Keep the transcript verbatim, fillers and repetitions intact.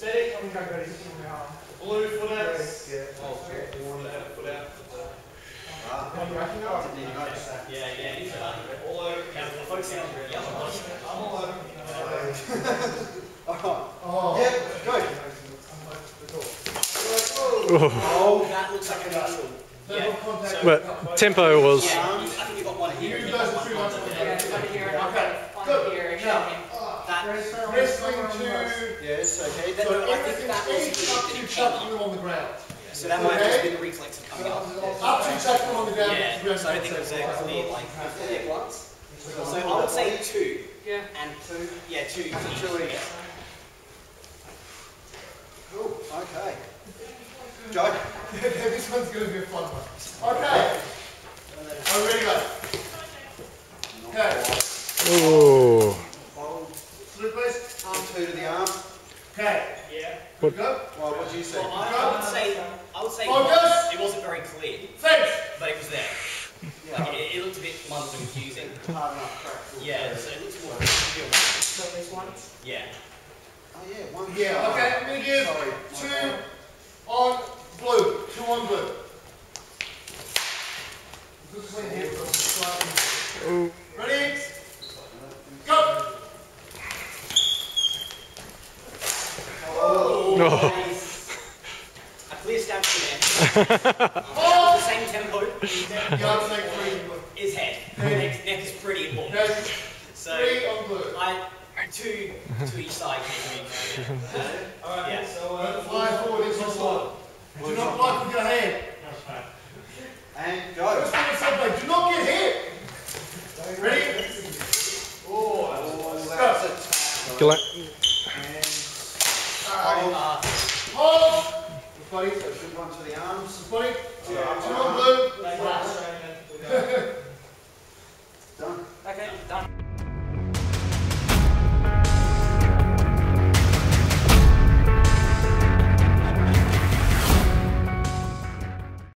Steady. I'm going to go to my arm. Blue foot out. Yeah. Oh, foot out, foot out. Ah. Are you racking up? Didn't even notice that. Yeah, yeah, he's uh, All over. yeah, focusing on the yellow one. I'm all over. Oh. Yeah, good. Oh, that looks like a neutral. Yeah. So, But tempo was. yeah, I think you got one here. You You guys got are one too much. there. Okay. Good. That, Wrestling to. Yes, okay. that, So I think everything's that was eight up to the chucking them on the ground. So that might have just been the reflex of coming up. Up to chucking them on the ground. Yeah, so I don't think it was a clear, like, clear glance. So I would say two. Yeah. And two. Yeah, two. Two each. Cool, okay. Joe. This one's going to be a fun one. Okay. Are we ready, guys? Okay. Oh. Through, please. Arm two to the arm. Okay. Yeah. Good. Go. Well, what do you see? Well, I, I would say, I would say Focus. it wasn't very clear, Fence. but it was there. Yeah. Like, it, it looked a bit muddled and confusing. Hard enough crack. Yeah, so it looks more real. So there's one. Yeah. Oh yeah, one. Yeah, okay, I'm going to give Sorry. two on blue. Two on blue. Ready? Go! Oh. No. Nice. A clear stab from there. Oh! The same tempo. Yeah, I'll take three. His head. Neck, neck is pretty important. Okay, So three on blue. I two to each side came to me. Alright, Yeah. so uh, fly forward into the slide. Do not block with your hand. And go. First thing I said, like, do not get hit. Ready? Oh, Oh, go. that's a tap. Gla- And Alright. Uh, Hold. buddy, so good one to the arms. Buddy. Yeah. Two on blue. Flash.